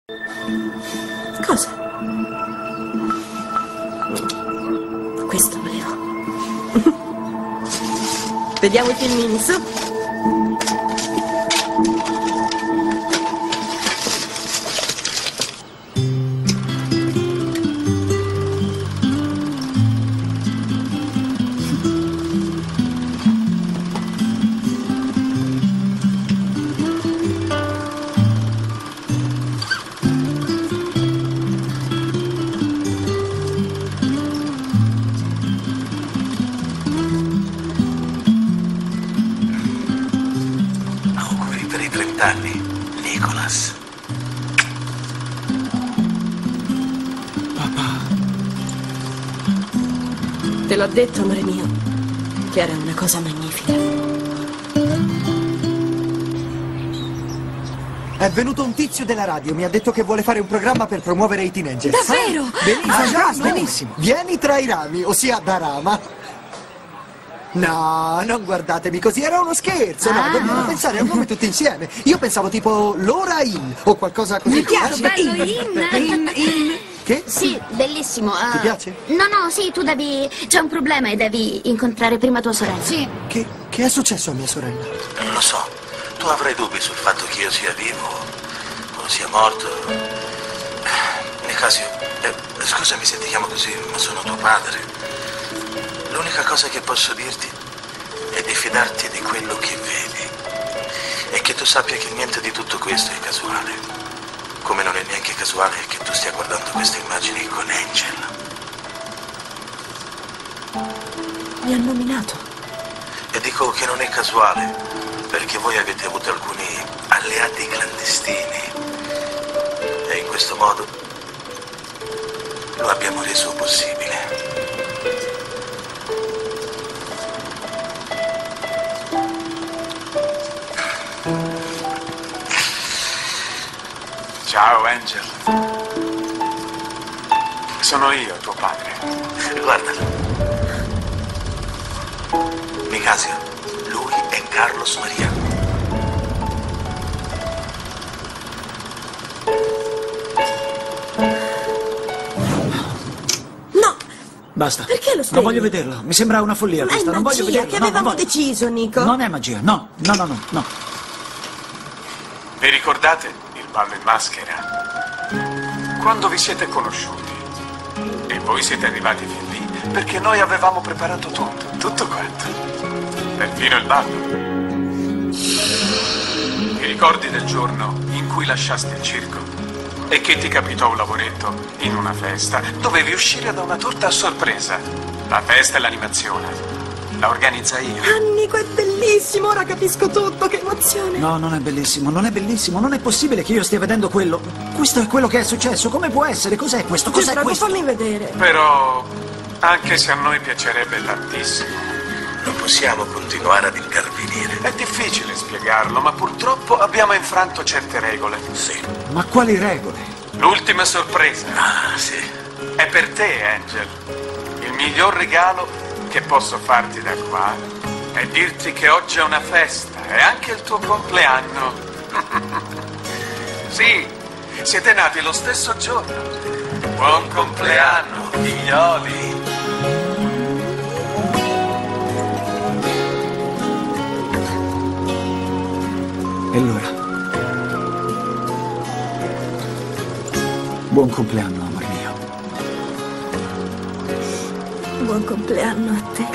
Cosa? Questo volevo. Vediamo i filmini, su. Nicholas. Papà. Te l'ho detto, amore mio, che era una cosa magnifica. È venuto un tizio della radio, mi ha detto che vuole fare un programma per promuovere i teenager. Davvero? Benissimo, benissimo. Vieni tra i rami, ossia da rama. No, non guardatemi così, era uno scherzo, no, dobbiamo pensare a un nome tutti insieme. Io pensavo tipo L'ora in o qualcosa così. Mi piace, bello, in. Che? Sì, bellissimo. Ti piace? No, sì, tu devi... C'è un problema e devi incontrare prima tua sorella. Sì. Che è successo a mia sorella? Non lo so, tu avrai dubbi sul fatto che io sia vivo o sia morto. Nicasio, scusami se ti chiamo così, ma sono tuo padre. L'unica cosa che posso dirti è di fidarti di quello che vedi e che tu sappia che niente di tutto questo è casuale, come non è neanche casuale che tu stia guardando queste immagini con Angel. Mi ha nominato. E dico che non è casuale perché voi avete avuto alcuni alleati clandestini e in questo modo lo abbiamo reso possibile. Ciao, Angel. Sono io, tuo padre. Guardalo. Nicasio, lui è Carlos Maria. No! Basta. Perché lo Non spegni? voglio vederlo, mi sembra una follia Ma questa, è non voglio magia vederlo. che No, non avevamo voglio. deciso, Nico. Non è magia, no. Vi ricordate il ballo in maschera? Quando vi siete conosciuti e voi siete arrivati fin lì perché noi avevamo preparato tutto quanto, perfino il ballo. Ti ricordi del giorno in cui lasciasti il circo e che ti capitò un lavoretto in una festa? Dovevi uscire da una torta a sorpresa. La festa e l'animazione la organizzai io. Ah, Nico, è bellissimo, ora capisco tutto, che emozione. No, non è bellissimo, non è possibile che io stia vedendo quello. Questo è quello che è successo, come può essere? Cos'è questo? Ti Cos'è prego, questo? fammi vedere. Però, anche se a noi piacerebbe tantissimo, Non possiamo continuare ad intervenire. è difficile spiegarlo, ma purtroppo abbiamo infranto certe regole. Sì. Ma quali regole? L'ultima sorpresa Ah, sì. è per te, Angel. Il miglior regalo che posso farti da qua è dirti che oggi è una festa, è anche il tuo compleanno. Sì, siete nati lo stesso giorno. Buon compleanno, figlioli. E allora? Buon compleanno, amor mio. Buon compleanno a te.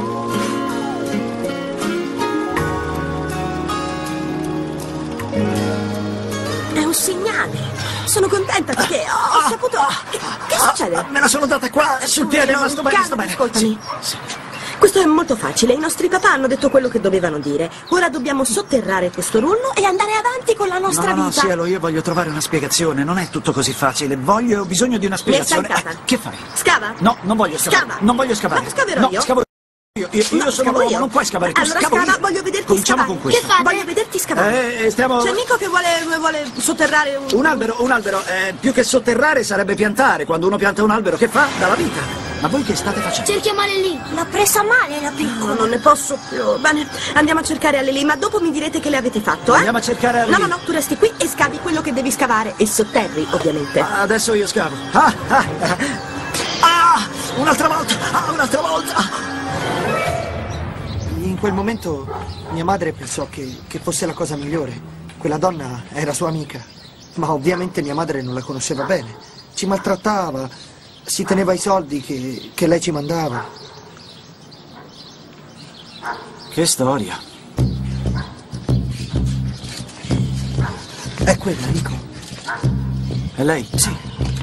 È un segnale. Sono contenta perché ho saputo... Che succede? Me la sono data qua, sul piede, ma sto bene, sto Calma, bene. ascoltami. Sì. Questo è molto facile. I nostri papà hanno detto quello che dovevano dire. Ora dobbiamo sotterrare questo rullo e andare avanti con la nostra No, vita. Cielo, io voglio trovare una spiegazione. Non è tutto così facile. Ho bisogno di una Mi è spiegazione. stancata. Che fai? Scava? No, non voglio scavare. Scava. Non voglio scavare. Ma scaverò no, io? scavo io. Io No, sono scavo l'uomo, io. non puoi scavare tu. Allora scavo scava, io. voglio vederti Cominciamo scavare. con questo. Che fate? Voglio vederti scavare. Stiamo... C'è Nico che vuole sotterrare un... Un albero. Più che sotterrare sarebbe piantare. Quando uno pianta un albero, che fa? Dà la vita. Ma voi che state facendo? Cerchiamo lì. L'ho presa male la No, piccola. non ne posso più. Bene, andiamo a cercare Aleli, ma dopo mi direte che le avete fatto, eh? Andiamo a cercare Aleli. No, tu resti qui e scavi quello che devi scavare. E sotterri, ovviamente. Adesso io scavo. Un'altra volta! Un'altra volta! In quel momento mia madre pensò che fosse la cosa migliore. Quella donna era sua amica, ma ovviamente mia madre non la conosceva bene. Ci maltrattava, si teneva i soldi che lei ci mandava. Che storia. È quella, Nico. È lei? Sì.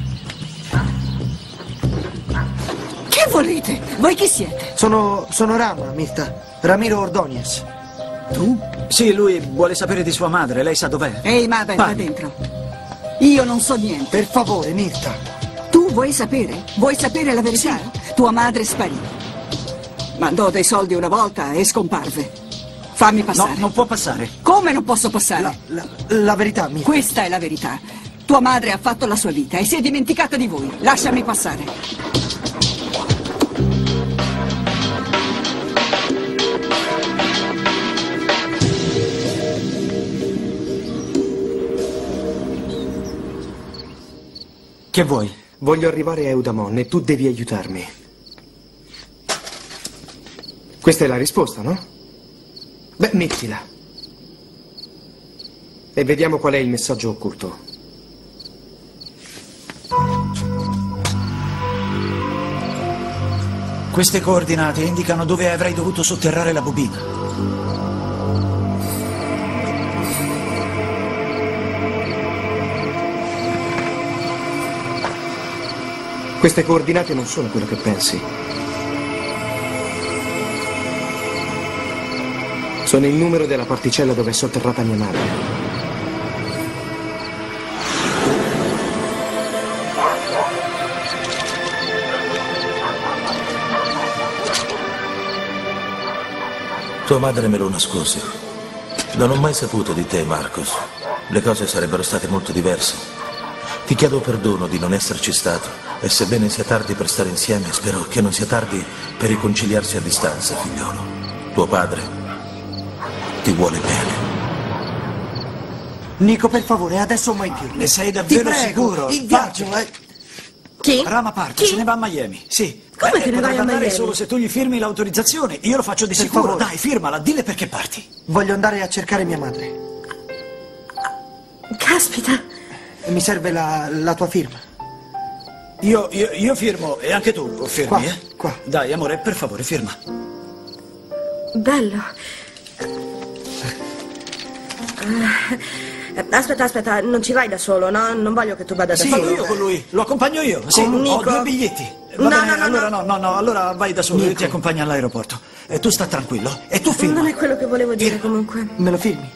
Che volete? Voi chi siete? Sono Rama, Mirta. Ramiro Ordóñez. Tu? Sì, lui vuole sapere di sua madre. Lei sa dov'è? Ehi, madre, va dentro. Io non so niente. Per favore, Mirta. Tu vuoi sapere? Vuoi sapere la verità? Sì. Tua madre sparì. Mandò dei soldi una volta e scomparve. Fammi passare. No, non può passare. Come non posso passare? La verità, Mirta. Questa è la verità. Tua madre ha fatto la sua vita e si è dimenticata di voi. Lasciami passare. Che vuoi? Voglio arrivare a Eudamon e tu devi aiutarmi. Questa è la risposta, no? Beh, mettila. E vediamo qual è il messaggio occulto. Queste coordinate indicano dove avrei dovuto sotterrare la bobina. Queste coordinate non sono quello che pensi. Sono il numero della particella dove è sotterrata mia madre. Tua madre me lo nascose. Non ho mai saputo di te, Marcos. Le cose sarebbero state molto diverse. Ti chiedo perdono di non esserci stato. E sebbene sia tardi per stare insieme, spero che non sia tardi per riconciliarsi a distanza, figliolo. Tuo padre ti vuole bene. Nico, per favore, adesso mai più. Ne sei davvero Ti prego, sicuro? il viaggio è... Chi? Rama parte, se ne va a Miami, sì. Come che ne vai potrebbe a andare Miami? solo se tu gli firmi l'autorizzazione. Io lo faccio di Per sicuro. favore. Dai, firmala, dille perché parti. Voglio andare a cercare mia madre. Caspita. E mi serve la tua firma. Io firmo e anche tu firmi, Qua, eh? qua. Dai, amore, per favore, firma. Bello. Aspetta, non ci vai da solo, no? Non voglio che tu vada da Sì, solo. io con lui. Lo accompagno io. Sì, Con Nico? ho 2 biglietti. No, Va bene, no, allora no. no, allora vai da solo, io ti accompagno all'aeroporto. E tu sta tranquillo. E tu firma. Non è quello che volevo dire, comunque. Me lo firmi?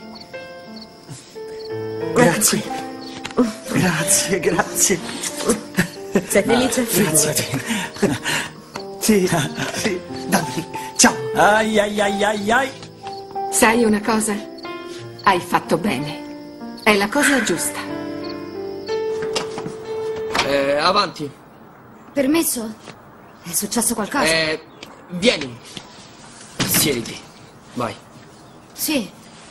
Grazie. Grazie. Sei felice? Grazie. Sì. Dammi. Ciao. Ai, ai, ai, ai, ai. Sai una cosa? Hai fatto bene. È la cosa giusta. Avanti. Permesso? È successo qualcosa? Vieni. Siediti. Vai. Sì.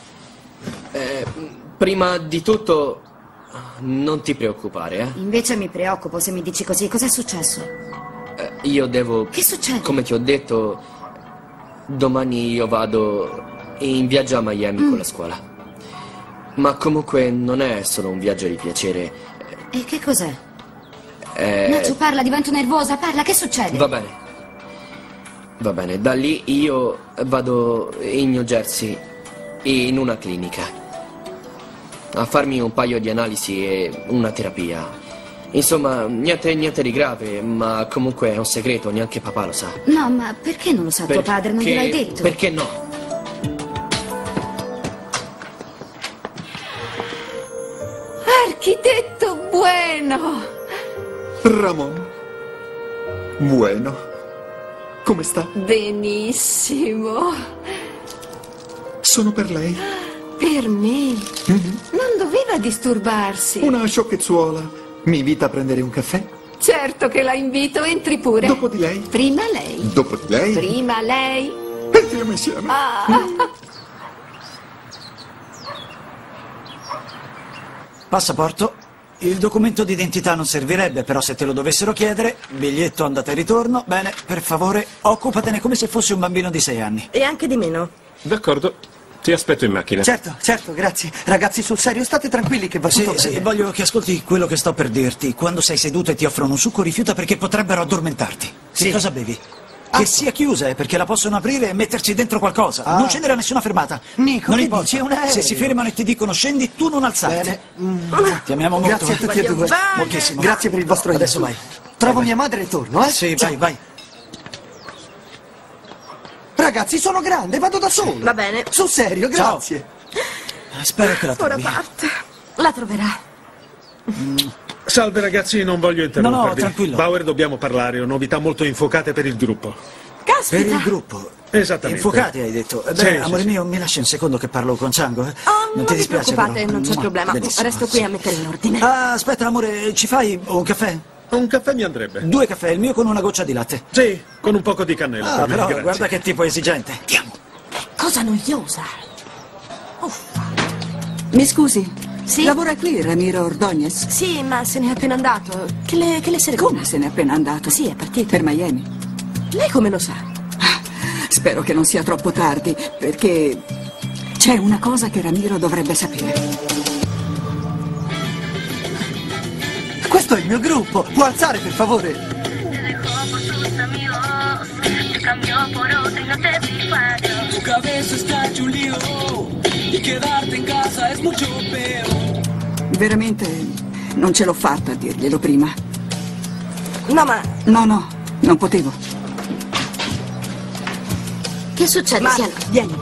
Prima di tutto, non ti preoccupare, eh? Invece mi preoccupo se mi dici così. Cos'è successo? Io devo... Che succede? Come ti ho detto, domani io vado in viaggio a Miami con la scuola. Ma comunque non è solo un viaggio di piacere. E che cos'è? Nacho, parla, divento nervosa. Parla, che succede? Va bene. Va bene, da lì io vado in New Jersey, in una clinica, a farmi un paio di analisi e una terapia. Insomma, niente di grave, ma comunque è un segreto, neanche papà lo sa. No, ma perché non lo sa tuo padre? Non gliel'hai detto? Perché no? Architetto Bueno! Ramon. Bueno. Come sta? Benissimo. Sono per lei. Per me? Non doveva disturbarsi. Una sciocchezzuola. Mi invita a prendere un caffè? Certo che la invito, entri pure. Dopo di lei? Prima lei. Dopo di lei? Prima lei. Entriamo insieme. Passaporto. Il documento d'identità non servirebbe, però se te lo dovessero chiedere, biglietto andata e ritorno, bene, per favore, occupatene come se fossi un bambino di 6 anni. E anche di meno. D'accordo, ti aspetto in macchina. Certo, certo, grazie. Ragazzi, sul serio, state tranquilli che va tutto Sì, bene. voglio che ascolti quello che sto per dirti. Quando sei seduto e ti offrono un succo, rifiuta perché potrebbero addormentarti. Sì. Che cosa bevi? Che sia chiusa, perché la possono aprire e metterci dentro qualcosa. Non scendere a nessuna fermata. Nico, non che importa. dici? È un aereo. Se si fermano e ti dicono scendi, tu non alzarti. Bene. Ti amiamo molto. Grazie a tutti e due. Moltissimo. Grazie per il vostro aiuto. Adesso vai. Trovo mia madre e torno, eh? Sì, Ciao. vai. Ragazzi, sono grande, vado da solo. Va bene. Sul serio, Ciao. grazie. Spero che la Ora trovi. parte. La troverà. Salve ragazzi, non voglio interrompervi. No, tranquillo. Bauer, dobbiamo parlare, ho novità molto infuocate per il gruppo. Per il gruppo. Esattamente. Infuocati, hai detto. Sì, Beh, sì, amore sì. mio, mi lasci un secondo che parlo con Chango? Non ti Non vi dispiace? preoccupate, però? non c'è problema. Benissimo, Resto qui sì. a mettere in ordine. Ah, aspetta, amore, ci fai un caffè? Un caffè mi andrebbe. 2 caffè, il mio con una goccia di latte. Sì, con un poco di cannella. Ah, per me, però grazie. guarda che tipo esigente. Andiamo. Cosa noiosa. Mi scusi? Sì? Lavora qui Ramiro Ordóñez? Sì, ma se n'è appena andato. Che le serve? Come se n'è appena andato? Sì, è partito. Per Miami. Lei come lo sa? Spero che non sia troppo tardi, perché c'è una cosa che Ramiro dovrebbe sapere. Questo è il mio gruppo. Può alzare, per favore? Tu cabeza está hecho un lío y quedarte en casa es mucho peor. Veramente non ce l'ho fatta a dirglielo prima. No, ma... No, non potevo. Che succede, Ma, Cielo? vieni.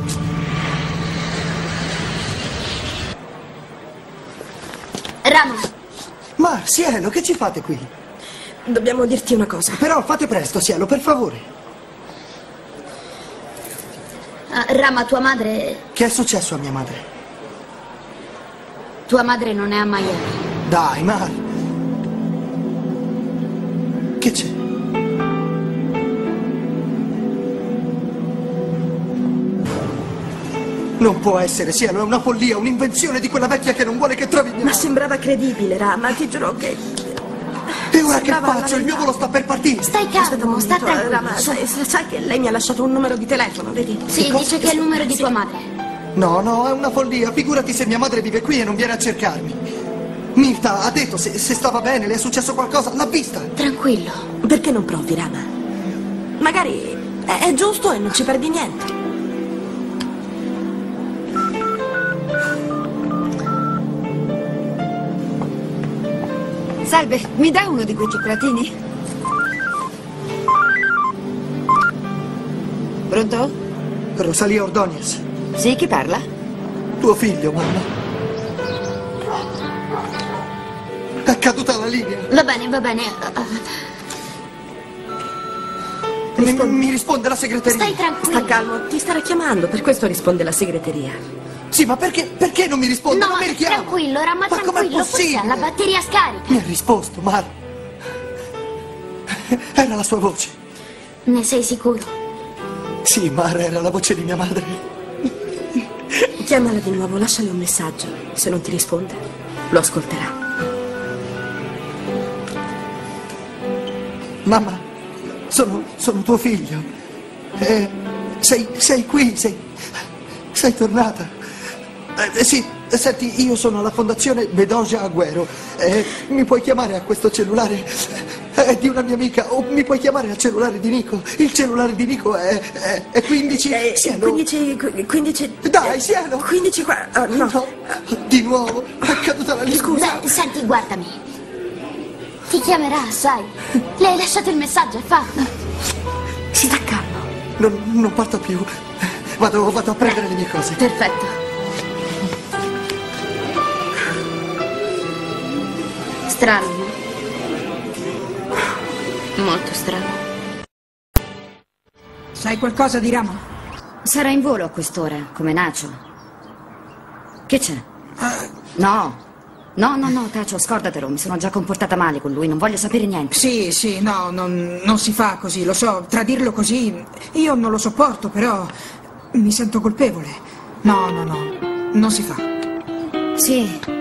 Ramo, Ma, Cielo, che ci fate qui? Dobbiamo dirti una cosa. Però fate presto, Cielo, per favore. Rama, tua madre... Che è successo a mia madre? Tua madre non è a Miami. Dai, Mar. Che c'è? Non può essere, Cielo, è una follia, un'invenzione di quella vecchia che non vuole che trovi mia Ma sembrava credibile, Rama, ti giuro che... E ora che sembrava faccio? la Il mio verità. volo sta per partire. Stai Aspetta un calmo, sta momento, tranquillo. Rama, sai che lei mi ha lasciato un numero di telefono, vedi? Sì, dice che è il numero di tua madre. No, è una follia. Figurati se mia madre vive qui e non viene a cercarmi. Mirta ha detto se stava bene, le è successo qualcosa, l'ha vista. Tranquillo. Perché non provi, Rama? Magari è giusto e non ci perdi niente. Salve, mi dà uno di quei cioccolatini? Pronto? Rosalia Ordóñez. Sì, chi parla? Tuo figlio, mamma. È caduta la linea. Va bene, va bene. Mi risponde la segreteria. Stai tranquillo. Sta calmo, ti starà chiamando, per questo risponde la segreteria. Sì, ma perché non mi risponde? No, non mi richiama. tranquillo, Rama, Ma com'è tranquillo. possibile? Forse ha la batteria scarica. Mi ha risposto, Mar. Era la sua voce. Ne sei sicuro? Sì, Mar, era la voce di mia madre. Chiamala di nuovo, lasciale un messaggio. Se non ti risponde, lo ascolterà. Mamma, sono tuo figlio. Sei qui, sei tornata. Sì, senti, io sono alla fondazione Bedoya Agüero. Mi puoi chiamare a questo cellulare? È di una mia amica. O mi puoi chiamare al cellulare di Nico? Il cellulare di Nico è 15... Siano... 15... Dai, Siano! 15 qua... no. Di nuovo, è caduta la linea. Scusa, senti, guardami. Ti chiamerà, sai. Le hai lasciato il messaggio, è fatta. Sta calmo. Non parto più. Vado a prendere le mie cose. Perfetto. Strano, no? Molto strano. Sai qualcosa di Ramo? Sarà in volo a quest'ora, come Nacio. Che c'è? No, No, Tacio, scordatelo, mi sono già comportata male con lui, non voglio sapere niente. Sì, no, non si fa così, lo so, tradirlo così, io non lo sopporto, però mi sento colpevole. No, non si fa. Sì,